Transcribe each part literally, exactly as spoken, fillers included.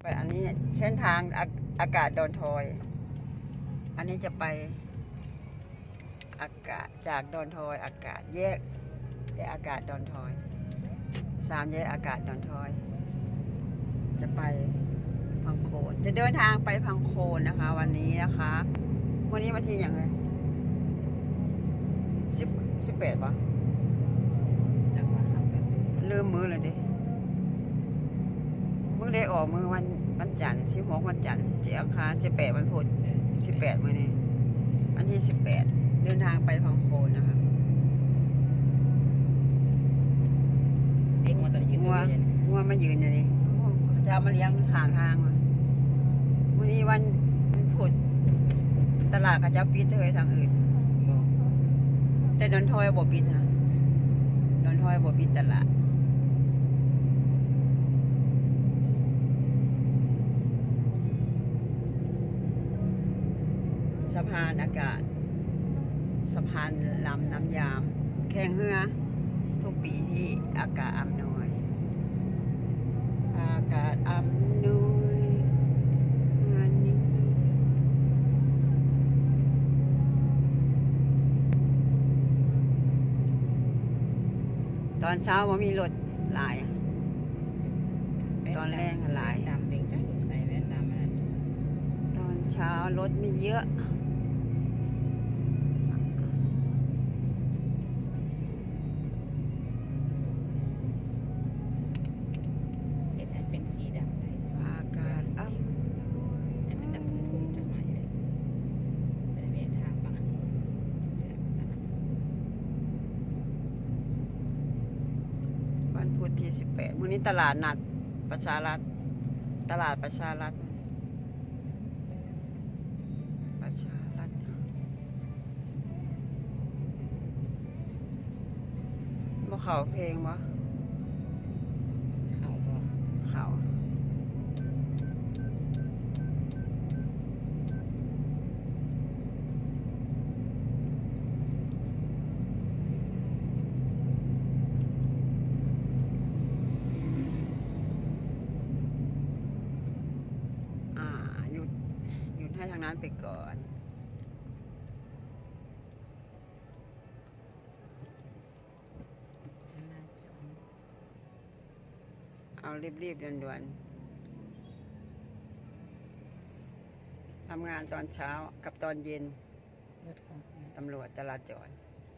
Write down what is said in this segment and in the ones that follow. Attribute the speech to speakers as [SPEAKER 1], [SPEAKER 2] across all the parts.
[SPEAKER 1] ไปอันนี้เส้นทางอาอากาศดอนทอยอันนี้จะไปอากาศจากดอนทอยอากาศแยกแยกอากาศดอนทอยสามแยกอากาศดอนทอยจะไปพังโคนจะเดินทางไปพังโคนนะคะวันนี้นะคะวันนี้วันที่อย่างไรสิบสิบแปดป่ะลืมมือเลยดิมือได้ออกมือวันวันจันทร์สิบหกวันจันทร์เจ้าค่ะสิบแปดวันพุธสิบแปดมือนี้วันที่สิบแปดเดินทางไปพังโคนนะคะเด็กมาตอนยืนงัวงัวมายืนอย่างนี้จะเอามาเลี้ยงข้างทางมาวันนี้วันวันพุธตลาดก็จะปิดเลยทางอื่นแต่ดอนทอยบ่ปิดนะดอนทอยบ่ปิดตลาดสะพานอากาศสะพานลำน้ำยามแข่งเรือทุกปีที่อากาศอำนวยอากาศอำนวยงานนี้ตอนเช้าว่ามีรถหลายตอนแรกหลายดำเด็กจังใส่แว่นดำนั่นตอนเช้ารถไม่เยอะที่สิบแปดมื้อนี้ตลาดนัดประชารัฐตลาดประชารัฐประชารัฐบ่เข้าเพลงบ่เข้าบ่เข้าให้ทางนั้นไปก่อนเอารีบๆด่วนๆทำงานตอนเช้ากับตอนเย็นตำรวจจราจร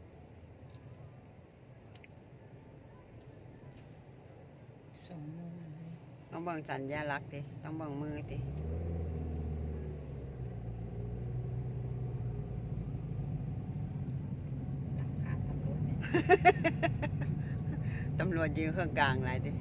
[SPEAKER 1] สองมือต้องเบิ่งสัญญาลักษณ์ดิต้องเบิ่งมือดิตำรวจยืนเครื่องกลางอะไรดิ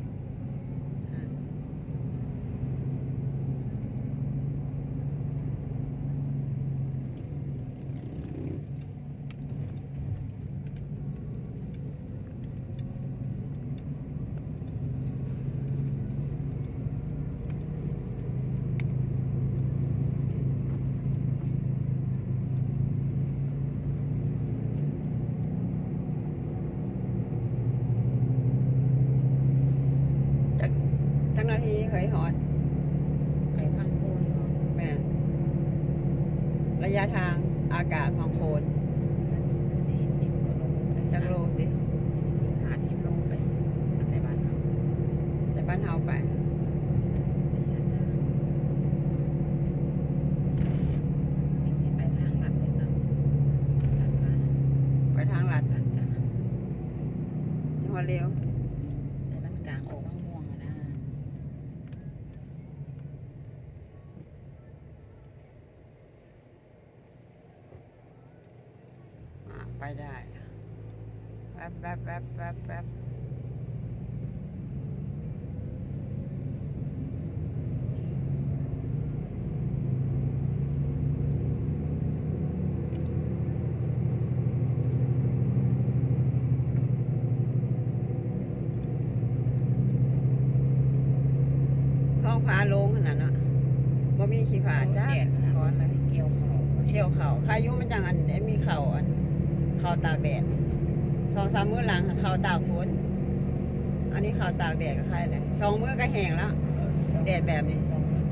[SPEAKER 1] เจ้าหน้าที่เคยหอดไปพังโคนแม่ระยะทางอากาศพังโคนสี่สิบกว่าโลจักโลดิสี่สิบห้าสิบโลไปแต่บ้านเฮาแต่บ้านเฮาไปไปทางลัดเลยก็ไปทางลัดจังหวัดเร็วไปได้แป๊บแป๊บแป๊บแป๊บแป๊บท้องฟ้าโล่งขนาดนั้นบ่มีขี้ผาจ้าก้อนเลยเกี่ยวเขาเกี่ยวเขาพายุมันจังอันนี้มีเข่าอันเข่าตากแดดสองสามมื้อหลังเข่าตากฝนอันนี้เข่าตากแดดก็ใครเลยสองมื้อก็แห้งแล้วแดดแบบนี้ สองมื้อ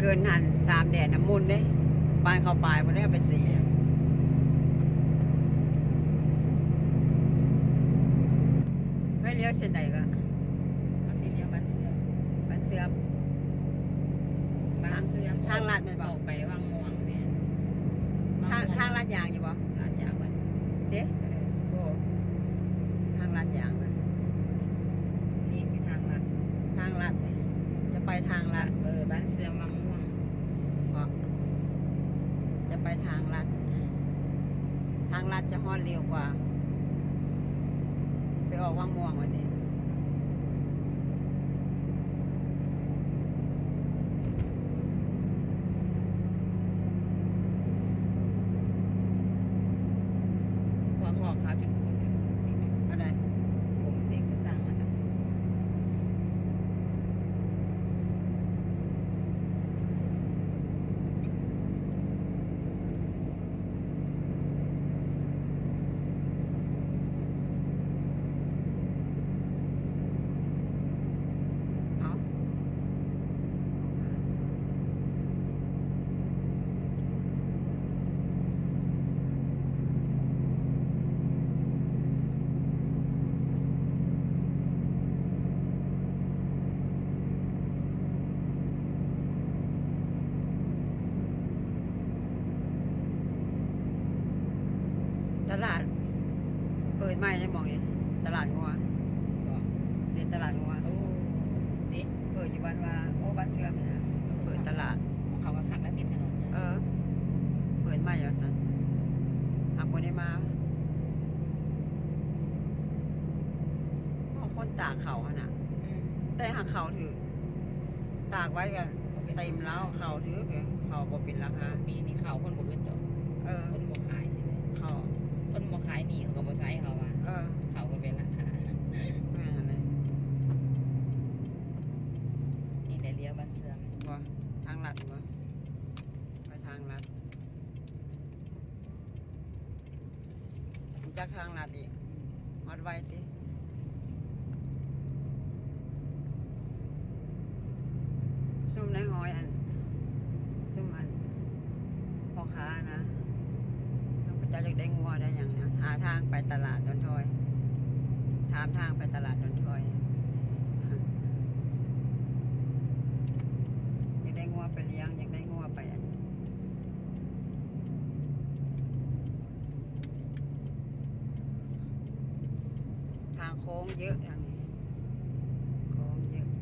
[SPEAKER 1] เกินหันสามแดดน้ำมุนเด้ปานเข้าปลายบ่ได้เอาไปสีไม่เลี้ยวเส้นใดก็
[SPEAKER 2] เอาสิเลี้ยวบ้านเสื่อม
[SPEAKER 1] มันเสื่อม
[SPEAKER 2] บ้านเสื่อม
[SPEAKER 1] ทางลาดแม่นบ่
[SPEAKER 2] ออกไปวังม่วงแม่น
[SPEAKER 1] ทางทางลาดยางอยู่บ่
[SPEAKER 2] ลาดยางบ้าน
[SPEAKER 1] เด้
[SPEAKER 2] เออ
[SPEAKER 1] โอ้ทางลาดยางมัน
[SPEAKER 2] นี่คือทางลัด
[SPEAKER 1] ทางลาดนี่จะไปทางลาด
[SPEAKER 2] เออบ้านเสื่อมวังม่วง
[SPEAKER 1] เพราะจะไปทางลาดทางลาดจะฮอดเร็วกว่าไปออกวังม่วงวันนี้
[SPEAKER 2] หัวงอกขาวจุดพูด
[SPEAKER 1] อะไร
[SPEAKER 2] ผมเด็กก็สั่งมาจาก
[SPEAKER 1] เอาตลาดเปิดใหม่ได้มองนี่ตลาดงัว
[SPEAKER 2] บอก
[SPEAKER 1] เด็ดตลาดงัว
[SPEAKER 2] โอ้ดิ
[SPEAKER 1] เปิดอยู่บ้านว่าโอ้บ้านเสื่อมนี่นะเปิดตลาด
[SPEAKER 2] ของเขาก็ขักแล้วติดถนนเนี่ย
[SPEAKER 1] เออ เปิดใหม่ว่าซั่นหักบ่ได้มาเอาคนตากเขาหั่นน่ะ
[SPEAKER 2] อืม
[SPEAKER 1] แต่หักเขาถือตากไว้กันเต็มแล้วเขาถือคือเขาบ่เป็นราคา
[SPEAKER 2] ปีนี้เขาคนบ่อึดดอก
[SPEAKER 1] เออ
[SPEAKER 2] คนบ่ขายเลย
[SPEAKER 1] เขา
[SPEAKER 2] คนบ่ขายหนีเขาก็บ่ใช้เขาว่า
[SPEAKER 1] เออ
[SPEAKER 2] เขาก็เป็นราคา
[SPEAKER 1] แม่นอะไร
[SPEAKER 2] นี่ได้เลี้ยวบ้านเสื่อม
[SPEAKER 1] บ่ทางลัดบ่ไปทางลัดรู้จักทางลัดอีกฮอดไว้ติซุ่มในหอยอันซุ่มอันพ่อค้านะซุ่มพระเจ้าอยากได้งัวได้หยังนะหาทางไปตลาดดอนทอยถามทางไปตลาดดอนทอยอยากได้งัวไปเลี้ยงอยากได้งัวไปอันทางโค้งเยอะทางนี้โค้งเยอะ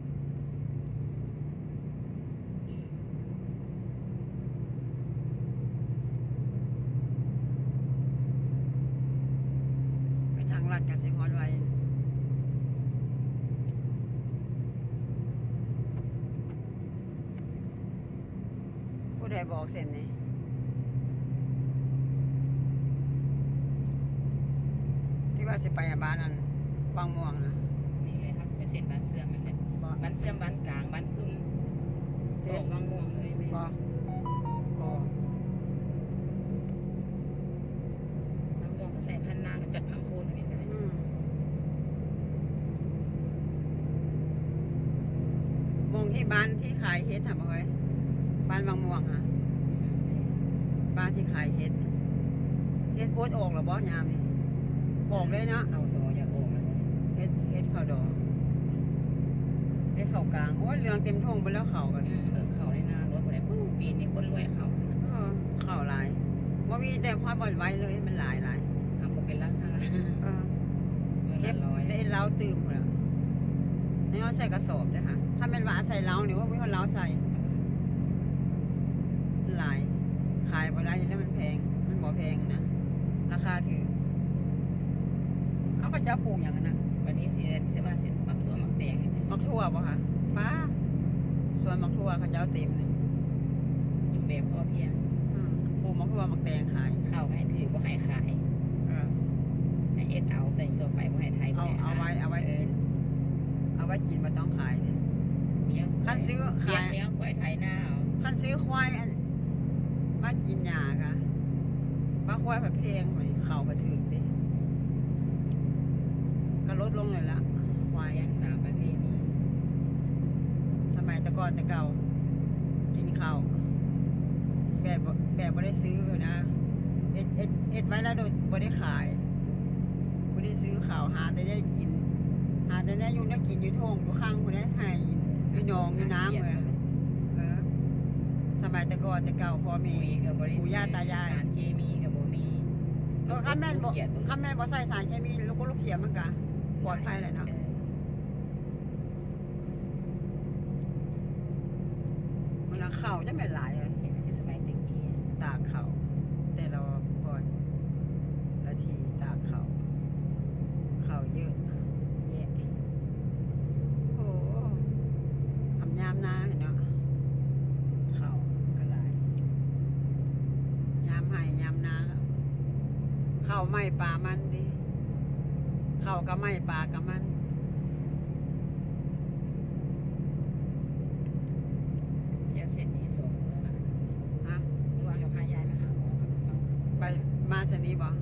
[SPEAKER 1] ไปทางลัดกับสิงห์ฮอนไว้ผู้ใดบอกเส้นนี้ที่ว่าสิไปอะบ้านนั้นบางม่วงนะ
[SPEAKER 2] นี่เลยเขาจะไปเซ็นบ้านเสื่อมนั่นแหละ
[SPEAKER 1] บ่
[SPEAKER 2] บ้านเสื่อมบ้านกลางบ้านคึมโตกบางม่วงเลยแม่
[SPEAKER 1] บ่โอ้
[SPEAKER 2] บางม่วงก็ใส่พันนาก็จัดพังโคนอะไรกัน
[SPEAKER 1] อืมมองที่บ้านที่ขายเฮ็ดทำเอาไว้บ้านบางม่วงฮะบ้านที่ขายเฮ็ดน่ะเฮ็ดโพดออกหรอบ่ยามนี่ออกเลยเนาะ
[SPEAKER 2] เข้าโซอย่าโอมเลย
[SPEAKER 1] เฮ็ดเฮ็ดข้าวดอกเฮ็ดข้าวกลางโอ้ยเหลืองเต็มทุ่งไปแล้วข้าวกัน
[SPEAKER 2] อืมเออเขาในนารถไปได้ปุ๊บปีนี้คนรวยเขา
[SPEAKER 1] เออข้าวหลายบ่มีแต่พอบ่อนไว้เลยมันหลายหลาย
[SPEAKER 2] ทำก็เป็นราคา
[SPEAKER 1] เออ
[SPEAKER 2] เมื่อ
[SPEAKER 1] เก็
[SPEAKER 2] ละ
[SPEAKER 1] บ
[SPEAKER 2] ร้อย
[SPEAKER 1] ได้เล้าตื่มพุ่นน่ะนี่เอาใส่กระสอบเด้อค่ะถ้าแม่นว่าใส่เล้านี่ว่ามีคนเล้าใส่หลายขายบ่ได้แล้วมันแพงมันบ่แพงนะราคาถือเอาก็จะปลูกหยังนั้นน่ะ
[SPEAKER 2] วันนี้สิเรียนเสียว่าเสร็จมักตัวมักแตงนี่นะ
[SPEAKER 1] มักทั่วบ่คะป้าสวนมักทั่วเขาเจ้าเต็มนี่
[SPEAKER 2] อยู่แบบพอเพียง
[SPEAKER 1] อืมปลูกมักทั่วมักแตงขาย
[SPEAKER 2] เข้าก็ให้ถือบ่ให้ขาย
[SPEAKER 1] เออ
[SPEAKER 2] ให้เอ็ดเอาแต่ตัวไปบ่ให้ไทยบ่
[SPEAKER 1] เอา
[SPEAKER 2] ให้
[SPEAKER 1] เอา
[SPEAKER 2] ขาย
[SPEAKER 1] ไว้เอาไว้กิน เอาไว้กินมาต้องขายดิ
[SPEAKER 2] เลี้ยง
[SPEAKER 1] คันซื้อ
[SPEAKER 2] เลี้ย
[SPEAKER 1] ขาง ย
[SPEAKER 2] เลี้ยงควายไทยหน้าเอา
[SPEAKER 1] คันซื้อควายอันมากินหญ้าค่ะมาควายแบบเพลงหน่อยเข่าก็ถือดิก็ลดลงเลยละควาย
[SPEAKER 2] เลี้ยงตามประเพณี
[SPEAKER 1] สมัยแตะก่อนแต่เก่ากินข้าวแบบบ่แบบไม่ได้ซื้อนะเอ็ดเอ็ดเอ็ดไว้แล้วโดยไม่ได้ขายไม่ได้ซื้อข้าวหาแต่ได้กิน หาแต่ได้อยู่ได้กินอยู่ท้องอยู่ข้างคนได้ให้อยู่หนองอยู่น้ำเลยเออสมัยแต่ก่อนแต่เก่าพ่อแม่
[SPEAKER 2] มีกับบริ
[SPEAKER 1] ปู่ย่าตายาย
[SPEAKER 2] สารเคมีกับบ่มี
[SPEAKER 1] เออข้าแม่นบอก
[SPEAKER 2] เขียน
[SPEAKER 1] ข้าแม่นบอกใส่สารเคมีลูกก็ลูกเขียมันกะปลอดภัยเลยเนาะ
[SPEAKER 2] ออ
[SPEAKER 1] มันเอาเข่าจะไม่หลายเลย
[SPEAKER 2] นี่คือสมัยตะกี้
[SPEAKER 1] ตากเข่าแต่เราก่อนละทีตากเข่าเข่าเยอะแยะโอ้ทำยามนาเนาะเข่าก็หลายยามให้ยามนาเข่าไม่ปลามันดิเข่าก็ไม่ปลากับมัน
[SPEAKER 2] เที่ยวเสร็จนี่สองมื้อละ
[SPEAKER 1] ฮะ
[SPEAKER 2] เมื่อวานกับพายายมาหาหมอกับน้อง
[SPEAKER 1] ไปมาสนี้บ่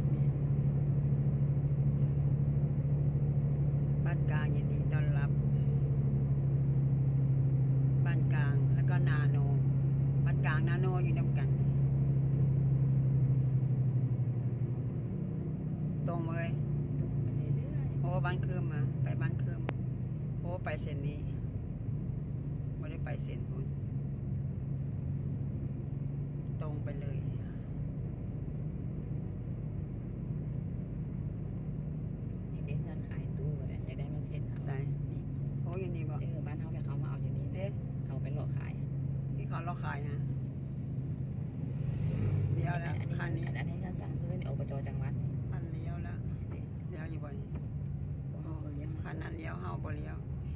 [SPEAKER 1] บ้านกลางยินดีต้อนรับ บ้านกลางแล้วก็นาโน บ้านกลางนาโนอยู่นำกัน ตรงเลย
[SPEAKER 2] ตกไปเรื่อย
[SPEAKER 1] โอ้บ้านคืมมาไปบ้านคืมโอ้ไปเส้นนี้ไม่ได้ไปเส้นนู้นตรงไปเลย
[SPEAKER 2] ๆนี่ได้เงินขายตู้บ่ได้อยากได้มาเซ็นเอา
[SPEAKER 1] ใส่
[SPEAKER 2] นี่
[SPEAKER 1] โอ้อยู่นี่บ่
[SPEAKER 2] เออบ้านเขาไปเขามาเอาอยู่นี่
[SPEAKER 1] เด้
[SPEAKER 2] เขาไปหลอกขาย
[SPEAKER 1] ที่เขาเราขายฮะเดียวแล้ว
[SPEAKER 2] อันนี้
[SPEAKER 1] คันนี้
[SPEAKER 2] อันนี้เงินสั่งเพื่อนอบจจังหวัด
[SPEAKER 1] คันเลี้ยวแล้ว
[SPEAKER 2] นี่
[SPEAKER 1] เลี้ยวอยู่บ่นี่
[SPEAKER 2] โอ้โหเลี้ยง
[SPEAKER 1] คันนั้นเลี้ยวเฮาบ่เลี้ยว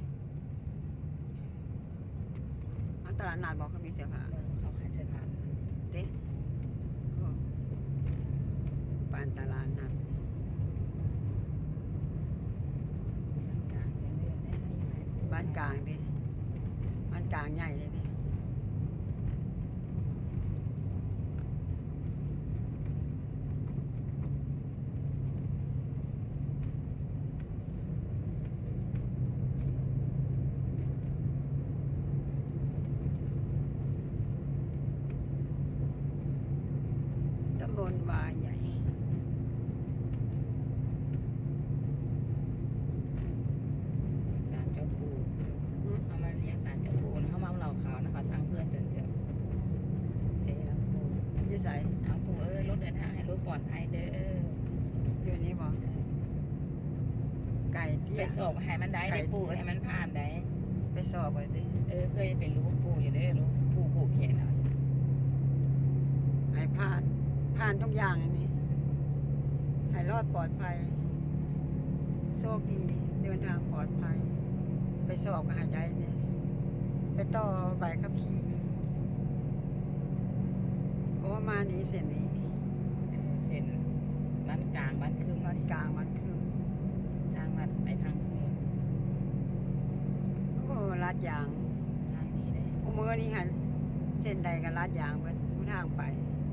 [SPEAKER 1] อันตลาดนัดบอกเขามีเสื้อผ้า
[SPEAKER 2] เขาขายเสื้อผ้า
[SPEAKER 1] เด้โอ้ปานตลาดนัด
[SPEAKER 2] กลางๆเรื่อยๆได้ให้ขายตู้
[SPEAKER 1] บ้านกลางดิบ้านกลางใหญ่เลยดิตำบลวาใหญ่
[SPEAKER 2] ศาลเจ้าปู่เขามาเลี้ยงศาลเจ้าปู่เขามาเอาเหล่าขาวนะเขาสร้างเพื่อนจนเกือบเอ้ยแล้วปู่
[SPEAKER 1] อยู่ไส
[SPEAKER 2] เอาปู่เอ้ยรถเดินทางให้รถปลอดภัยเด้อ
[SPEAKER 1] อยู่นี่บ่ไก่เตี้
[SPEAKER 2] ไป
[SPEAKER 1] ย
[SPEAKER 2] สอบให้มันได้ได้ปู่ให้มันผ่านได้
[SPEAKER 1] ไปสอบไปดิ
[SPEAKER 2] เออเคยเป็นลูกปู่อยู่เด้อลูกปู่ผูกแขนเอา
[SPEAKER 1] ให้ผ่าน ผ่านทุกอย่างอันนี้ ให้รอดปลอดภัย โชคดี เดินทางปลอดภัย ไปสอบก็ให้ได้เนี่ยไปต่อใบขับขี่โอ้มานี้เส้นนี้
[SPEAKER 2] เออเส้นบ้านกลางบ้านคืม
[SPEAKER 1] วัดกลางวัดคืม
[SPEAKER 2] ทางลัดไปทางโคน
[SPEAKER 1] โอ้ลาดยาง
[SPEAKER 2] ทางนี้ได้
[SPEAKER 1] โอ้เมื่อนี้หันเส้นใดก็ลาดยางเบิดทุกทางไป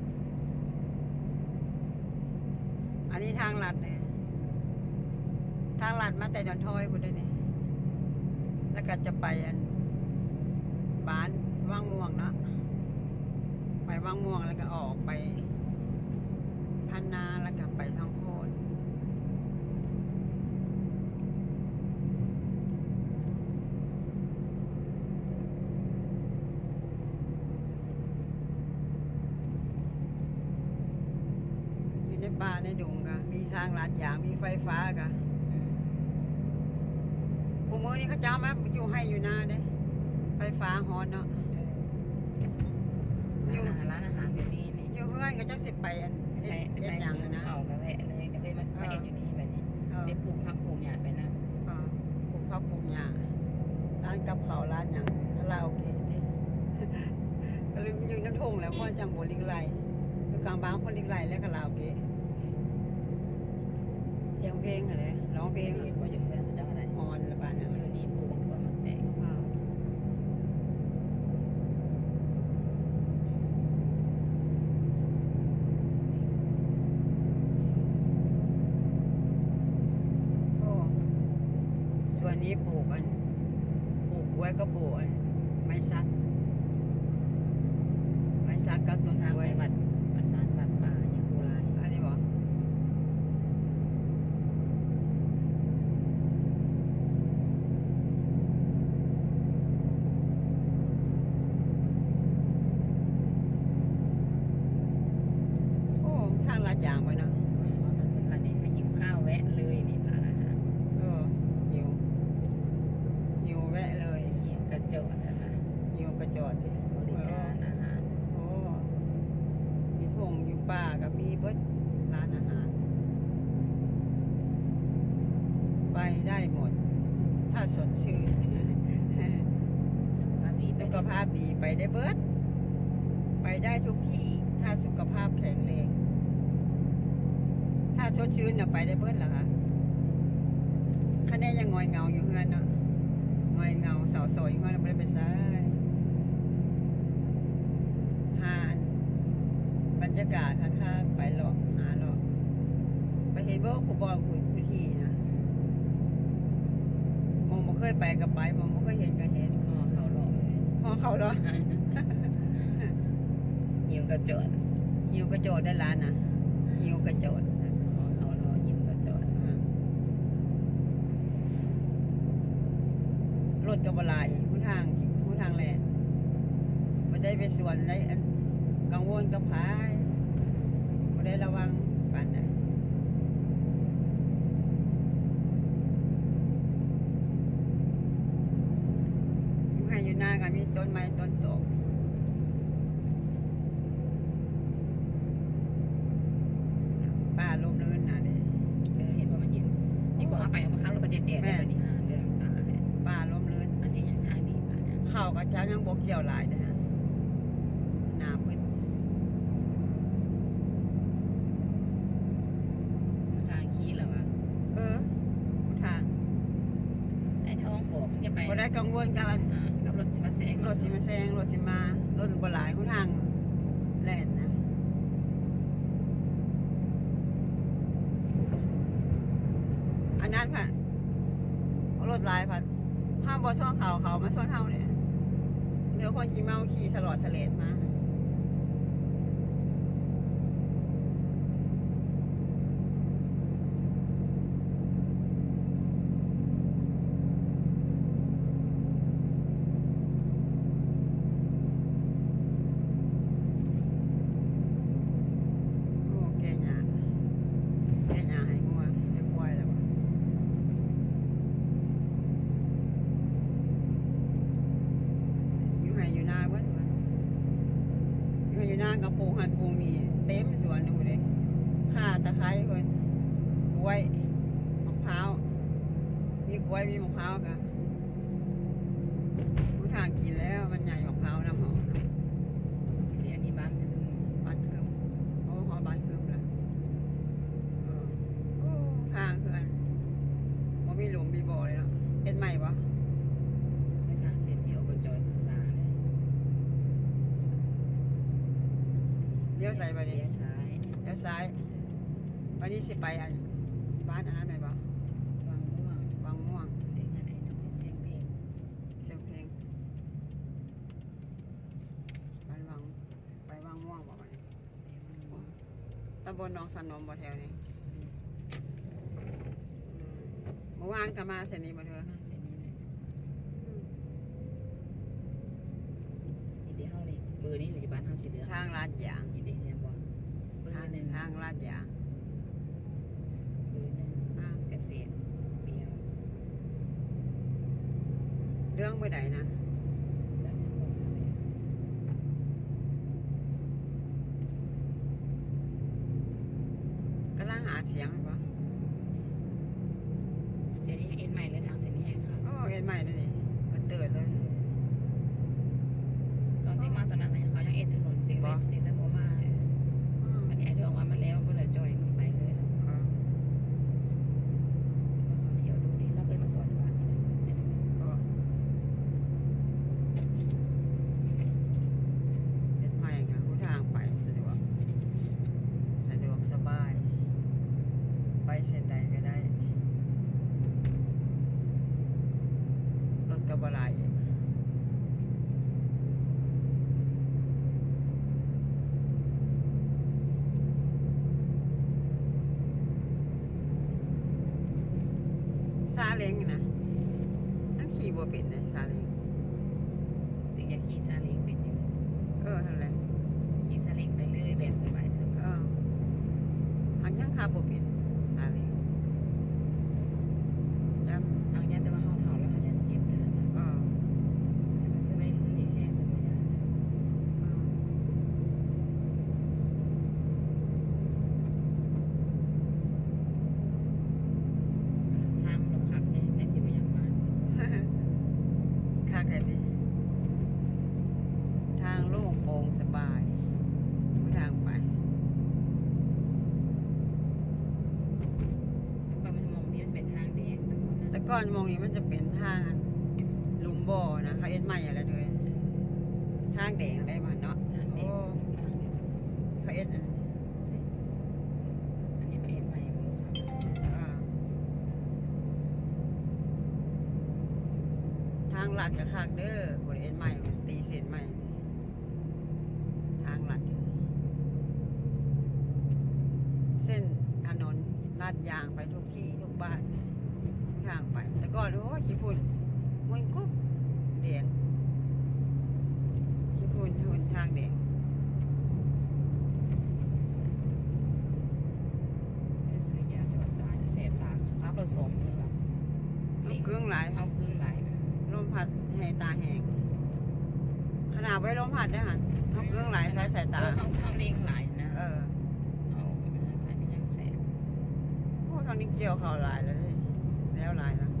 [SPEAKER 1] อันนี้ทางลัดเนี่ยทางลัดมาแต่ดอนทอยบุด้วยนี่แล้วก็จะไปอันบ้านว่างม่วงเนาะไปว่างม่วงแล้วก็ออกไปพันนาแล้วก็ไปทางโคนอยู่ในป่าในดงก็มีทางลาดยางมีไฟฟ้าก็
[SPEAKER 2] อืม
[SPEAKER 1] ผู้มือนี่เขาเจ้ามาอยู่ให้อยู่นาเด้ไฟฟ้าฮอดเนาะ
[SPEAKER 2] เออร้านอาหารร้านอาหารแบบนี้นี่
[SPEAKER 1] อยู่เพื่อนก็จะสิไปอัน
[SPEAKER 2] ไป
[SPEAKER 1] เอ็ด
[SPEAKER 2] ไป
[SPEAKER 1] เอ็ดหยังอะนะ
[SPEAKER 2] เขาก็แวะเลยก็เลยมามาเอ็ดอยู่นี่แบบนี้
[SPEAKER 1] เออ
[SPEAKER 2] ได้ปลูกผักปลูกหญ้าไปนะ
[SPEAKER 1] เออปลูกผักปลูกหญ้าร้านกับข้าวร้านหยังคาราโอเกะดิ ก็เลยอยู่น้ำทงแล้วพ่อจังบ่ลิงไลอยู่กลางบางคนลิงไลแล้วคาราโอเกะเสียงเพลงอะไรร้องเพลง
[SPEAKER 2] เห็นว่าอยู่เพื่อนเขาจะอะไร
[SPEAKER 1] ออนละบาด
[SPEAKER 2] อ
[SPEAKER 1] นั้น
[SPEAKER 2] ยู่นี่ปลูกบักบัวมักแตง
[SPEAKER 1] เออโอ้ส่วนนี้ปลูกอันปลูกกล้วยก็ปลูกอันไม้ซักดยางไว้เนาะ
[SPEAKER 2] มันเป็นร้านนี้ให้หิวข้าวแวะเลยนี่ร้านอาหาร
[SPEAKER 1] เออหิวหิวแวะเลย
[SPEAKER 2] หิวกระโจนนะคะ
[SPEAKER 1] หิวกระจอด
[SPEAKER 2] บริการอาหาร
[SPEAKER 1] โอ้มีทงอยู่ป่ากับมีเบิดร้านอาหาร ไปได้หมด ถ้าสดชื่น
[SPEAKER 2] สุขภาพดี
[SPEAKER 1] สุขภาพดีไปได้เบิด ไปได้ทุกที่ ถ้าสุขภาพแข็งแรง ถ้าสดชื่นน่ะไปได้เบิดเหรอคะคะแนนยังงอยเงาอยู่เฮือนเนาะงอยเงาเสาซอยอยู่เฮือนไม่ได้ไปซ้ายหาอันบรรยากาศค่ะค่ะไปหรอกหาหรอกไปเห็นบ่ครูบอลคุยคุยที่นะมองบ่เคยไปกับไปมองบ่เคยเห็นก็เห็น
[SPEAKER 2] ห่อเขาหลอกเลย
[SPEAKER 1] พอเขาเหรอ
[SPEAKER 2] หิวกระโจน
[SPEAKER 1] หิวกระโจดได้ร้านนะหิวกระโจด
[SPEAKER 2] ห่อเขาหลอกหิวกระโจน
[SPEAKER 1] รถกระบะลายหุ้นทางหุ้นทางแลนไม่ได้ไปสวนได้อันกังวลกับพายไม่ได้ระวังปานใดอยู่ให้อยู่หน้าก็มีต้นไม้ต้นโตป่าลมลื่นนะเด้
[SPEAKER 2] เออเห็นว่ามันยืนนี่ก็เอาไปเอามาค้างรถประเด็ดเด็ดเลยนี่ฮะเรื่องตาเลย
[SPEAKER 1] ป่าลมลื่น
[SPEAKER 2] อันนี้ยังทางดีป่ะเนี่ย
[SPEAKER 1] ข้าวกับเจ้ายังบกเกี่ยวหลายนะฮะหนาพืช
[SPEAKER 2] ทางขี้เหรอวะ
[SPEAKER 1] เออผู้ทาง
[SPEAKER 2] ไอ้ท้องบอกมึงจะไป
[SPEAKER 1] บ่ได้กังวลกัน
[SPEAKER 2] อ่ากับรถสิมาแซง
[SPEAKER 1] รถสิมาแซงรถสิมารถบ่หลายผู้ทางแล่นนะอันนั้นค่ะรถหลายค่ะห้ามบ่ช่องเขาเขามาซ่อนเฮาเนี่ยเดี๋ยวคนขี่เมาขี่สลอดสเลดมาโอ้แกหยาแกหยาให้งัวให้ควายแล้วบ่อยู่ให้อยู่นาเบิดมันอยู่ให้อยู่นากับปลูกหันปลูกนี่เต็มสวนเลยพุ่นเด้ข่าตะไคร้เพิ่นกล้วยมะพร้าวมีกล้วยมีมะพร้าวกะผู้ทางกินแล้วมันใหญ่มะพร้าวน้ำหอมเนาะ
[SPEAKER 2] เดี๋ยวนี้บ้านคือ
[SPEAKER 1] บ้านคืมโอ้หอบ้านคืมละเออโอ้ทางคืออันบ่มีหลุมมีบ่อเลยเนาะเอ็นใหม่ปะ
[SPEAKER 2] ไปทางเส้นเดียวกับจอยศึกษาเลย
[SPEAKER 1] เลี้ยวใส่ไปดิ
[SPEAKER 2] เลี้ยวซ้าย
[SPEAKER 1] เลี้ยวซ้ายวันนี้สิไปอันบ้านอันนั้นไหมปะ
[SPEAKER 2] วางม่วง
[SPEAKER 1] วางม่วง
[SPEAKER 2] เด็กอะไรนะเป็นเสียงเพลง
[SPEAKER 1] เสียงเพลงบ้านวางไปวางม่วงบอกว่านี่ตำบลหนองสนมบ่แถวนี้อืมเมื่อวานก็มาเส้นนี้บ่เธอ
[SPEAKER 2] เส้นนี้เลยนี่เดี๋ยวเฮานี่เบอร์นี้หรือบ้านเฮาสิเหลือ
[SPEAKER 1] ทางลาดยาง
[SPEAKER 2] นี่เดี๋ยวเนี่ยบอกเบอ
[SPEAKER 1] ทาง
[SPEAKER 2] ร์หนึ่ง
[SPEAKER 1] ทางลาดยาง
[SPEAKER 2] เบอร์หนึ่ง
[SPEAKER 1] อ่า
[SPEAKER 2] เกษตรเปียว
[SPEAKER 1] เรื่องไปไหนนะ
[SPEAKER 2] จะมาบอกจะเลย
[SPEAKER 1] กำลังหาเสียงไหมปะ
[SPEAKER 2] เส้นนี้เอ็นใหม่เลยทางเส้นนี้แห้งค่ะ
[SPEAKER 1] โอ้เอ็นใหม่เลยนี่ก็เตือนเลย
[SPEAKER 2] ตอนที่มาตอนนั้นเขายังเอ็นถนนติดเลยติดแล้วโมมา
[SPEAKER 1] อืม
[SPEAKER 2] วันนี้ไอ้ที่ออกมามันแล้วก็เลยจอยมันไปเลยแล้ว
[SPEAKER 1] เออ
[SPEAKER 2] มาเขาเที่ยวดูนี่เราเคยมาสอนบ้านนี่นะ
[SPEAKER 1] ก็เอ็นใหม่ค่ะผู้ทางไปสะดวกสะดวกสบาย ไปเส้นใดก็ได้รถกระบะไหลายซาเล้งนี่นะนั่งขี่บัวเป็นเลยซาเล้ง
[SPEAKER 2] ถึงจะขี่ซาเล้งเป็นอยู่
[SPEAKER 1] เออทำไร
[SPEAKER 2] ขี่ซาเล้งไปเรื่อยแบบสบายสบาย
[SPEAKER 1] เออาบ่เป็นซาเล้งย้ำ
[SPEAKER 2] ทางยันแต่ว่าเฮาเฒ่าแล้วเฮายันเจ็บนะ
[SPEAKER 1] เออ
[SPEAKER 2] มันคือไม่รุ่นนี้แห้งสมัยนั้น
[SPEAKER 1] เออ
[SPEAKER 2] ทางเราขับได้ได้สิบ่อยากมา
[SPEAKER 1] ข้างไหนดิทางโล่งโปร่งสบายไม่ทางไป
[SPEAKER 2] ก็มันมองนี่มันเป็นทางแดงตะกอนนะ
[SPEAKER 1] แต่ก่อนมองนี้มันจะเป็นทางหลุมบ่อนะเขาเอ็ดใหม่อะไรเลยทางแดงอะไรมันเนาะ
[SPEAKER 2] ทางแด
[SPEAKER 1] โอ้
[SPEAKER 2] งทางแดง
[SPEAKER 1] เขาเอ็ดอันนี้
[SPEAKER 2] อันนี้ก็เอ็นใหม่บ่รู้ครับ
[SPEAKER 1] อ่าทางลัดกับคากเด้อบริเอ็ดใหม่มันตีเส้นใหม่ทางลัดเส้นถนนลาดยางไปทุกที่ทุกบ้านทางไป แต่ก่อนโอ้ยขี้ฝุ่นมันกุ๊บแดงขี้ฝุ่นหุ่นทางแดง
[SPEAKER 2] ซื้อยาหยอดตาจะแสบตาครับเราสองมือแล้ว
[SPEAKER 1] เอาเครื่องหลาย
[SPEAKER 2] เอาคืนหลายเลย
[SPEAKER 1] ลมพัดให้ตาแหงขนาดไว้ลมพัดได้หันเอาเครื่องหลายใส่สายตา
[SPEAKER 2] เอาเข้าเลี้ยงหลายนะ
[SPEAKER 1] เออ
[SPEAKER 2] เอาไปหลายก็ยังแสบ
[SPEAKER 1] โอ้ทางนี้เกี่ยวเข่าหลายแล้วเลยแล้วหลายแล้ว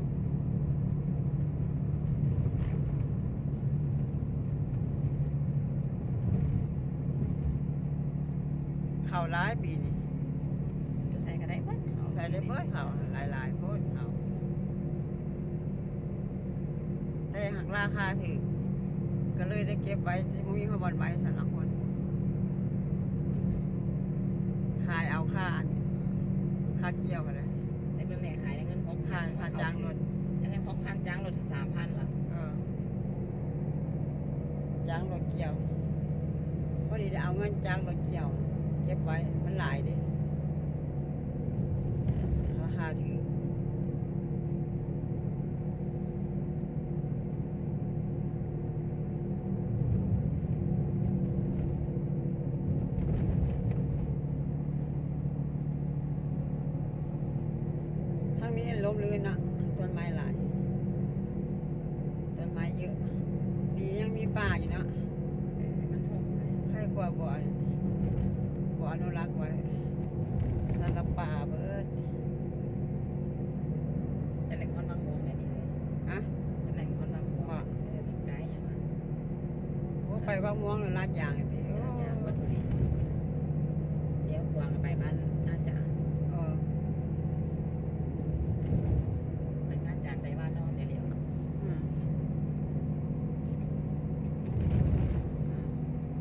[SPEAKER 1] เข่าหลายปีนี้
[SPEAKER 2] อยู่ใส่ก็ได้เบิดเขา
[SPEAKER 1] ใส่ได้เบิดเข่าหลายหลายๆโพดเข่าแต่หักราคาถึงก็เลยได้เก็บไว้ที่มุ้ยเขาบอลไว้สำหรับคนขายเอาค่าอันค่าเกี่ยวกันเลย
[SPEAKER 2] ได้เป็นแหล่ขายได้เงินหก
[SPEAKER 1] ค่า
[SPEAKER 2] พัน
[SPEAKER 1] ค่าจ้างรถ
[SPEAKER 2] ได้เงินหกพันจ้างรถถึงสามพันละ
[SPEAKER 1] เออจ้างรถเกี่ยวพอดีได้เอาเงินจ้างรถเกี่ยว เก็บไว้มันหลายดิราคาถือทางนี้ล้มลื่นนะต้นไม้หลายต้นไม้เยอะ ดียังมีป่าอยู่เนาะ
[SPEAKER 2] เออมันหกเลย
[SPEAKER 1] ใครกว่าบ่อบ่ออนุรักษ์ไว้สารป่าเบิด
[SPEAKER 2] จะแหล่งคอนบางม่วงได้นี่เลย
[SPEAKER 1] ฮะ
[SPEAKER 2] จะแหล่งคอนบางม่วงเออมันไกลอย่างว่า
[SPEAKER 1] โอ้ไปว่างม่วงหรือลาดยางไอ้พี่
[SPEAKER 2] เอ
[SPEAKER 1] โอ้
[SPEAKER 2] ออย่างวัดบุรีเดี๋ยวควางไปบ้านน้าจาน
[SPEAKER 1] เออ
[SPEAKER 2] ไปน้าจานไปบ้านนอนเดี๋ยวเดี๋ยว
[SPEAKER 1] อืมอืม